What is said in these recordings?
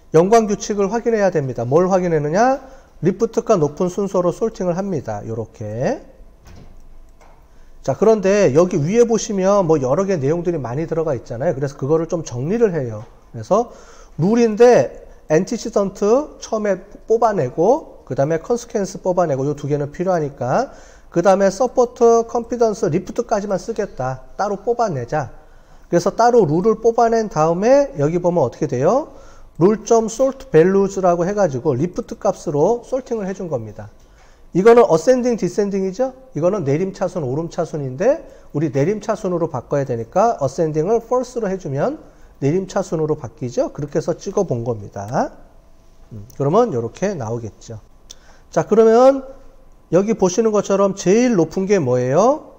연관 규칙을 확인해야 됩니다. 뭘 확인하느냐? 리프트가 높은 순서로 솔팅을 합니다. 요렇게. 자, 그런데 여기 위에 보시면 뭐 여러 개 내용들이 많이 들어가 있잖아요. 그래서 그거를 좀 정리를 해요. 그래서 룰인데 엔티시던트 처음에 뽑아내고 그 다음에 컨스퀀스 뽑아내고 요 두 개는 필요하니까 그 다음에 서포트, 컨피던스, 리프트까지만 쓰겠다. 따로 뽑아내자. 그래서 따로 룰을 뽑아낸 다음에 여기 보면 어떻게 돼요? 룰.sortValues라고 해가지고 리프트 값으로 솔팅을 해준 겁니다. 이거는 어센딩, 디센딩이죠? 이거는 내림차순, 오름차순인데 우리 내림차순으로 바꿔야 되니까 어센딩을 false로 해주면 내림차순으로 바뀌죠? 그렇게 해서 찍어 본 겁니다. 그러면 이렇게 나오겠죠. 자, 그러면 여기 보시는 것처럼 제일 높은 게 뭐예요?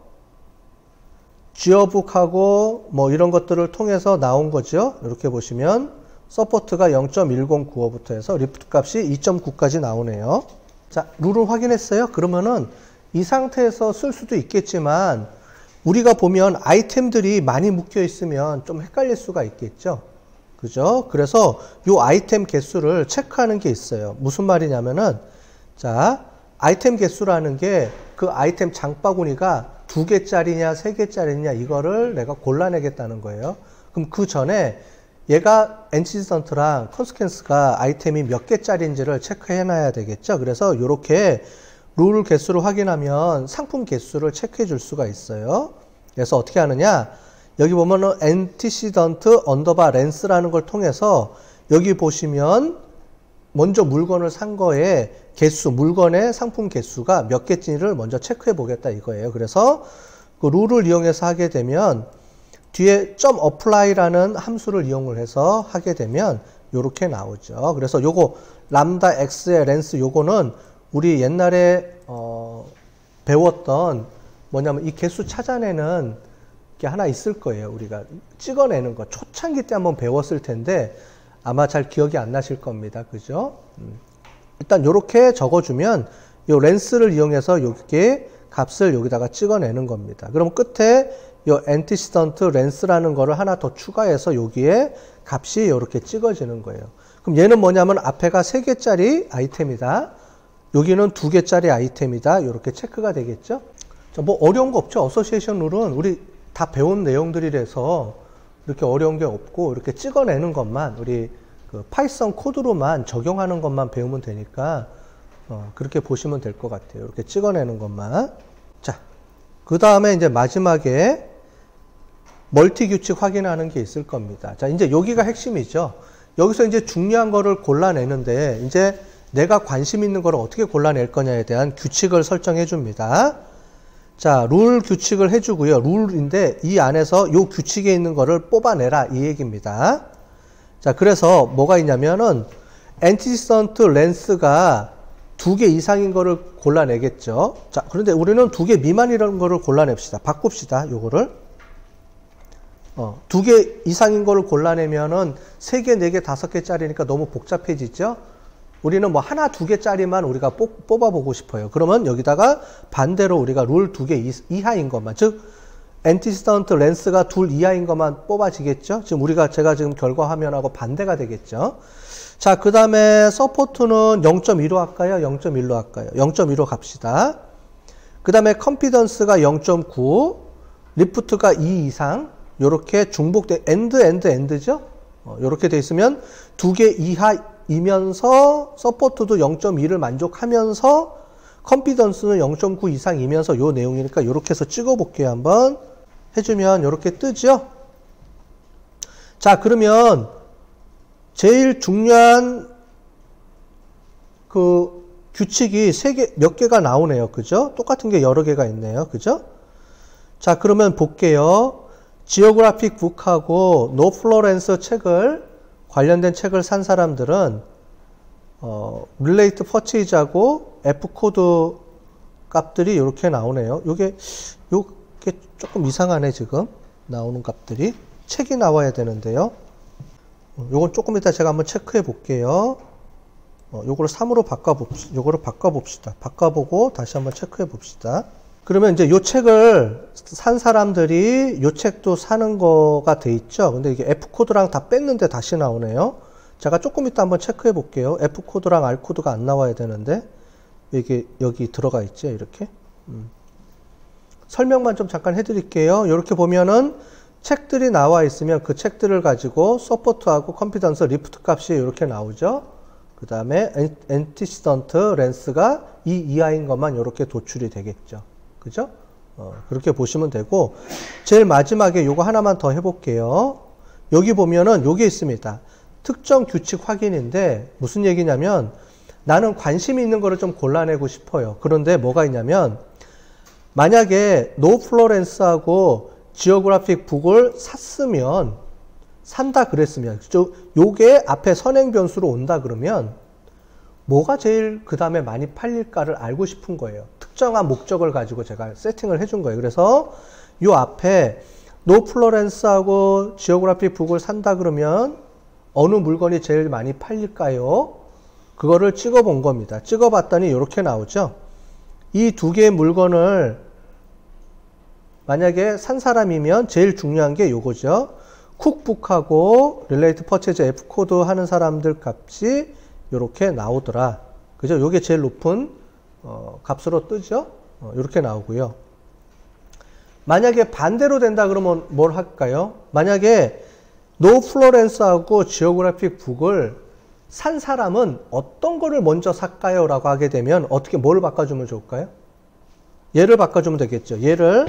지어북하고 뭐 이런 것들을 통해서 나온 거죠. 이렇게 보시면 서포트가 0.1095부터 해서 리프트 값이 2.9까지 나오네요. 자, 룰을 확인했어요. 그러면은 이 상태에서 쓸 수도 있겠지만 우리가 보면 아이템들이 많이 묶여 있으면 좀 헷갈릴 수가 있겠죠. 그죠? 그래서 이 아이템 개수를 체크하는 게 있어요. 무슨 말이냐면은 자, 아이템 개수라는 게 그 아이템 장바구니가 2개짜리냐 3개짜리냐 이거를 내가 골라내겠다는 거예요. 그럼 그 전에 얘가 엔티시던트랑 컨스퀀스가 아이템이 몇 개짜리인지를 체크해 놔야 되겠죠. 그래서 이렇게 룰 개수를 확인하면 상품 개수를 체크해 줄 수가 있어요. 그래서 어떻게 하느냐? 여기 보면은 엔티시던트 언더바 렌스라는 걸 통해서 여기 보시면 먼저 물건을 산 거에 개수, 물건의 상품 개수가 몇 개인지를 먼저 체크해 보겠다 이거예요. 그래서 그 룰을 이용해서 하게 되면 뒤에 .apply라는 함수를 이용을 해서 하게 되면 요렇게 나오죠. 그래서 요거 람다 x의 렌스 요거는 우리 옛날에 배웠던 뭐냐면 이 개수 찾아내는 게 하나 있을 거예요. 우리가 찍어내는 거 초창기 때 한번 배웠을 텐데 아마 잘 기억이 안 나실 겁니다. 그죠? 일단 요렇게 적어주면 요 렌스를 이용해서 여기에 값을 여기다가 찍어내는 겁니다. 그럼 끝에 요 엔티시던트 렌스라는 거를 하나 더 추가해서 여기에 값이 이렇게 찍어지는 거예요. 그럼 얘는 뭐냐면 앞에가 3개짜리 아이템이다. 여기는 2개짜리 아이템이다. 이렇게 체크가 되겠죠. 자, 뭐 어려운 거 없죠. 어소시에이션 룰은 우리 다 배운 내용들이라서 이렇게 어려운 게 없고 이렇게 찍어내는 것만 우리 그 파이썬 코드로만 적용하는 것만 배우면 되니까 그렇게 보시면 될 것 같아요. 이렇게 찍어내는 것만. 자, 그 다음에 이제 마지막에 멀티 규칙 확인하는 게 있을 겁니다. 자, 이제 여기가 핵심이죠. 여기서 이제 중요한 거를 골라내는데 이제 내가 관심 있는 거를 어떻게 골라낼 거냐에 대한 규칙을 설정해 줍니다. 자, 룰 규칙을 해주고요. 룰인데 이 안에서 요 규칙에 있는 거를 뽑아내라 이 얘기입니다. 자, 그래서 뭐가 있냐면은 엔티시던트 렌스가 2개 이상인 거를 골라내겠죠. 자, 그런데 우리는 2개 미만이라는 거를 골라냅시다. 바꿉시다. 요거를 2개 이상인 거를 골라내면은 3개, 4개, 5개짜리니까 너무 복잡해지죠. 우리는 뭐 하나, 2개짜리만 우리가 뽑아보고 싶어요. 그러면 여기다가 반대로 우리가 룰 2개 이하인 것만, 즉 엔티시던트 렌스가 2 이하인 것만 뽑아지겠죠. 지금 제가 지금 결과 화면하고 반대가 되겠죠. 자, 그 다음에 서포트는 0.2로 할까요? 0.1로 할까요? 0.2로 갑시다. 그 다음에 컨피던스가 0.9, 리프트가 2 이상, 요렇게 중복돼, 엔드죠? 요렇게 돼 있으면 2개 이하이면서 서포트도 0.2를 만족하면서 컨피던스는 0.9 이상이면서 요 내용이니까 요렇게 해서 찍어 볼게요. 한번 해주면 요렇게 뜨죠? 자, 그러면 제일 중요한 그 규칙이 몇 개가 나오네요. 그죠? 똑같은 게 여러 개가 있네요. 그죠? 자, 그러면 볼게요. 지오그래픽 북하고 노 플로렌스 관련된 책을 산 사람들은 relate purchase하고 F코드 값들이 이렇게 나오네요. 요게 조금 이상하네, 지금. 나오는 값들이. 책이 나와야 되는데요. 요건 조금 이따 제가 한번 체크해 볼게요. 요거를 3으로 바꿔봅시다. 바꿔보고 다시 한번 체크해 봅시다. 그러면 이제 요 책을 산 사람들이 요 책도 사는 거가 돼 있죠. 근데 이게 F코드랑 다 뺐는데 다시 나오네요. 제가 조금 이따 한번 체크해 볼게요. F 코드랑 R 코드가 안 나와야 되는데 이게 여기 들어가 있죠, 이렇게. 설명만 좀 잠깐 해드릴게요. 이렇게 보면은 책들이 나와 있으면 그 책들을 가지고 서포트하고 컨피던스 리프트 값이 이렇게 나오죠. 그 다음에 엔티시던트 렌스가 이 이하인 것만 이렇게 도출이 되겠죠. 그죠? 그렇게 보시면 되고, 제일 마지막에 요거 하나만 더 해볼게요. 여기 보면은 요게 있습니다. 특정 규칙 확인인데 무슨 얘기냐면 나는 관심이 있는 거를 좀 골라내고 싶어요. 그런데 뭐가 있냐면 만약에 노 플로렌스하고 지오그래픽 북을 산다 그랬으면 요게 앞에 선행 변수로 온다 그러면 뭐가 제일 그 다음에 많이 팔릴까를 알고 싶은 거예요. 특정한 목적을 가지고 제가 세팅을 해준 거예요. 그래서 요 앞에 노 플로렌스하고 지오그래픽 북을 산다 그러면 어느 물건이 제일 많이 팔릴까요? 그거를 찍어 본 겁니다. 찍어 봤더니 이렇게 나오죠. 이 두 개의 물건을 만약에 산 사람이면 제일 중요한 게 요거죠. 쿡북하고 릴레이트 퍼체즈 F 코드 하는 사람들 값이 이렇게 나오더라. 그죠? 요게 제일 높은 값으로 뜨죠. 이렇게 나오고요. 만약에 반대로 된다 그러면 뭘 할까요? 만약에 노 플로렌스하고 지오그래픽 북을 산 사람은 어떤 거를 먼저 살까요? 라고 하게 되면 어떻게 뭘 바꿔주면 좋을까요? 얘를 바꿔주면 되겠죠. 얘를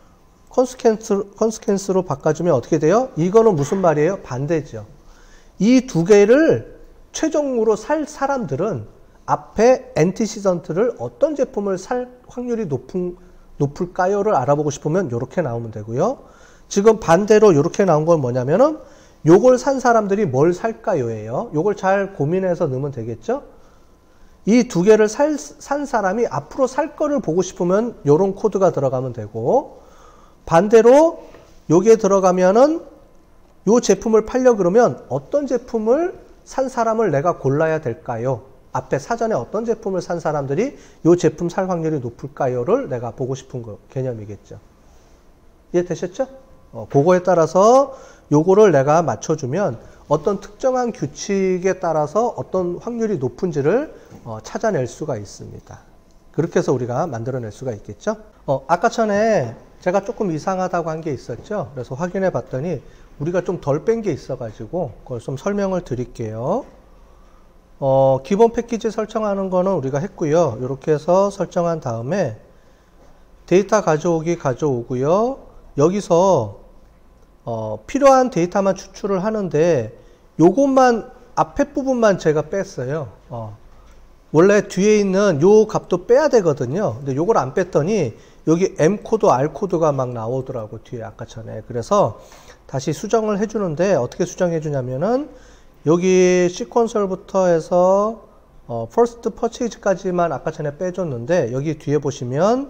컨스퀀스로 바꿔주면 어떻게 돼요? 이거는 무슨 말이에요? 반대죠. 이 두 개를 최종으로 살 사람들은 앞에 엔티시던트를 어떤 제품을 살 확률이 높을까요를 알아보고 싶으면 이렇게 나오면 되고요. 지금 반대로 이렇게 나온 건 뭐냐면은 요걸 산 사람들이 뭘 살까요예요. 요걸 잘 고민해서 넣으면 되겠죠. 이 두 개를 산 사람이 앞으로 살 거를 보고 싶으면 요런 코드가 들어가면 되고, 반대로 요게 들어가면은 요 제품을 팔려 그러면 어떤 제품을 산 사람을 내가 골라야 될까요? 앞에 사전에 어떤 제품을 산 사람들이 요 제품 살 확률이 높을까요를 내가 보고 싶은 개념이겠죠. 이해되셨죠? 그거에 따라서 요거를 내가 맞춰주면 어떤 특정한 규칙에 따라서 어떤 확률이 높은지를 찾아낼 수가 있습니다. 그렇게 해서 우리가 만들어낼 수가 있겠죠. 아까 전에 제가 조금 이상하다고 한 게 있었죠. 그래서 확인해 봤더니 우리가 좀 덜 뺀 게 있어가지고 그걸 좀 설명을 드릴게요. 기본 패키지 설정하는 거는 우리가 했고요. 이렇게 해서 설정한 다음에 데이터 가져오고요. 여기서 필요한 데이터만 추출을 하는데 요것만 앞에 부분만 제가 뺐어요. 원래 뒤에 있는 요 값도 빼야 되거든요. 근데 요걸 안 뺐더니 여기 M 코드, R 코드가 막 나오더라고 뒤에 아까 전에. 그래서 다시 수정을 해주는데 어떻게 수정해 주냐면은 여기 시퀀설부터 해서 first purchase까지만 아까 전에 빼줬는데 여기 뒤에 보시면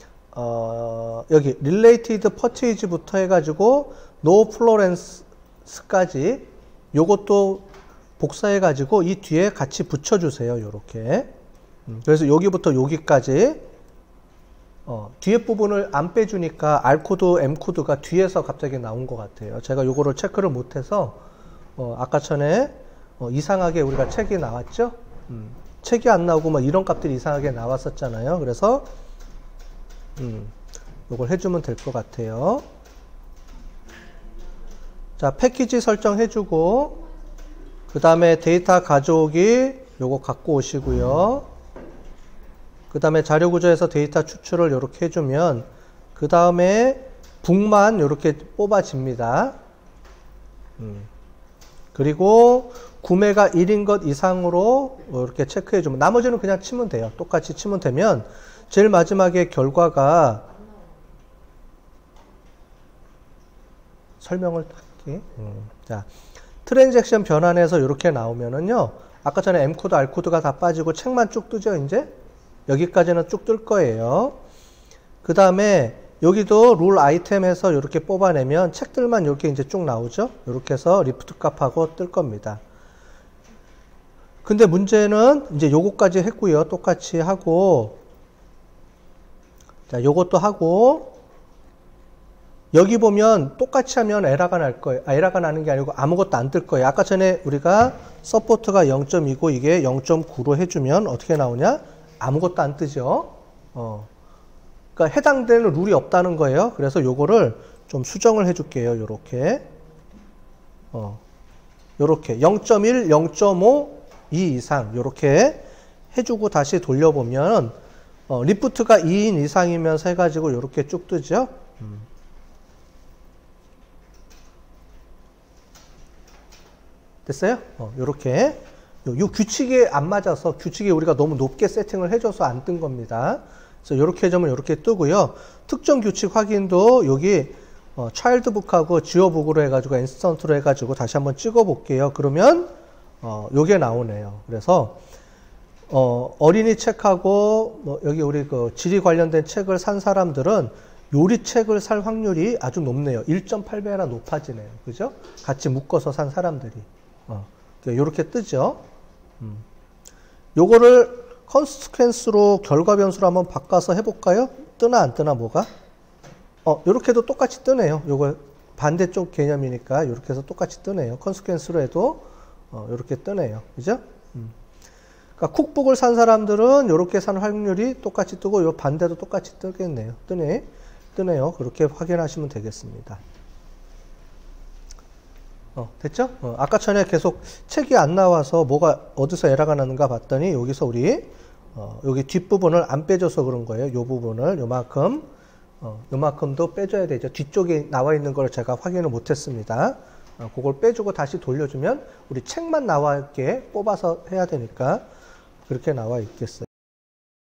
여기 related purchase부터 해가지고 no florence까지 요것도 복사해가지고 이 뒤에 같이 붙여주세요. 요렇게. 그래서 여기부터 여기까지 뒤에 부분을 안 빼주니까 R코드, M코드가 뒤에서 갑자기 나온 것 같아요. 제가 요거를 체크를 못해서 아까 전에 이상하게 우리가 책이 나왔죠? 책이 안 나오고 막 이런 값들이 이상하게 나왔었잖아요. 그래서 요걸 해주면 될 것 같아요. 자, 패키지 설정해주고 그 다음에 데이터 가져오기 요거 갖고 오시고요. 그 다음에 자료 구조에서 데이터 추출을 이렇게 해주면 그 다음에 북만 이렇게 뽑아집니다. 그리고 구매가 1인 것 이상으로 이렇게 체크해주면 나머지는 그냥 치면 돼요. 똑같이 치면 되면 제일 마지막에 결과가 설명을 할게. 자, 트랜잭션 변환해서 이렇게 나오면은요. 아까 전에 M코드, R코드가 다 빠지고 책만 쭉 뜨죠, 이제? 여기까지는 쭉 뜰 거예요. 그 다음에 여기도 룰 아이템에서 이렇게 뽑아내면 책들만 이렇게 이제 쭉 나오죠. 이렇게 해서 리프트 값하고 뜰 겁니다. 근데 문제는 이제 요거까지 했고요. 똑같이 하고, 자, 요것도 하고, 여기 보면 똑같이 하면 에러가 날 거예요. 에러가 나는 게 아니고 아무것도 안 뜰 거예요. 아까 전에 우리가 서포트가 0.2고 이게 0.9로 해주면 어떻게 나오냐? 아무것도 안 뜨죠. 그러니까 해당되는 룰이 없다는 거예요. 그래서 요거를 좀 수정을 해줄게요. 요렇게. 요렇게 0.1, 0.5, 2 이상 요렇게 해주고 다시 돌려보면 리프트가 2인 이상이면서 해가지고 요렇게 쭉 뜨죠. 됐어요? 요렇게. 요 규칙에 안 맞아서 규칙에 우리가 너무 높게 세팅을 해줘서 안 뜬 겁니다. 그래서 요렇게 해주면 요렇게 뜨고요. 특정 규칙 확인도 여기 차일드북하고 지오북으로 해가지고 인스턴트로 해가지고 다시 한번 찍어 볼게요. 그러면 요게 나오네요. 그래서 어린이 책하고 뭐 여기 우리 그 지리 관련된 책을 산 사람들은 요리 책을 살 확률이 아주 높네요. 1.8배나 높아지네요. 그죠? 같이 묶어서 산 사람들이. 요렇게 뜨죠. 요거를 컨스트퀀스로 결과 변수로 한번 바꿔서 해볼까요? 뜨나 안 뜨나 뭐가? 요렇게도 똑같이 뜨네요. 요거 반대쪽 개념이니까 요렇게 해서 똑같이 뜨네요. 컨스트퀀스로 해도 요렇게 뜨네요. 그죠? 그러니까 쿡북을 산 사람들은 요렇게 산 확률이 똑같이 뜨고 요 반대도 똑같이 뜨겠네요. 뜨네요. 그렇게 확인하시면 되겠습니다. 됐죠? 아까 전에 계속 책이 안 나와서 뭐가 어디서 에러가 나는가 봤더니 여기서 우리 여기 뒷부분을 안 빼줘서 그런 거예요. 요 부분을 요만큼도 빼줘야 되죠. 뒤쪽에 나와 있는 걸 제가 확인을 못했습니다. 그걸 빼주고 다시 돌려주면 우리 책만 나와 있게 뽑아서 해야 되니까 그렇게 나와 있겠어요.